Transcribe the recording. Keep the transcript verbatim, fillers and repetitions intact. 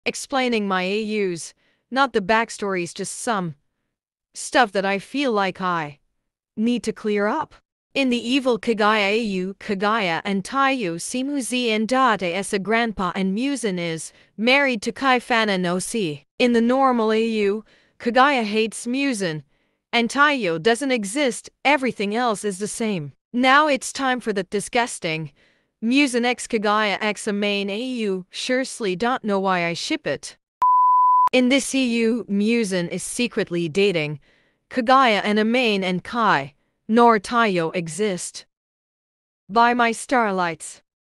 explaining my A Us, not the backstories, just some stuff that I feel like I need to clear up. In the evil Kaguya A U, Kaguya and Taiyo Simuzi and Date as a grandpa and Muzan is married to Kaifana no Si. In the normal A U, Kaguya hates Muzan, and Taiyo doesn't exist, everything else is the same. Now it's time for the disgusting Muzan x Kaguya x a main A U, surely don't know why I ship it. In this E U, Muzan is secretly dating Kaguya and Amain, and Kai nor Taiyo exist. By my starlights.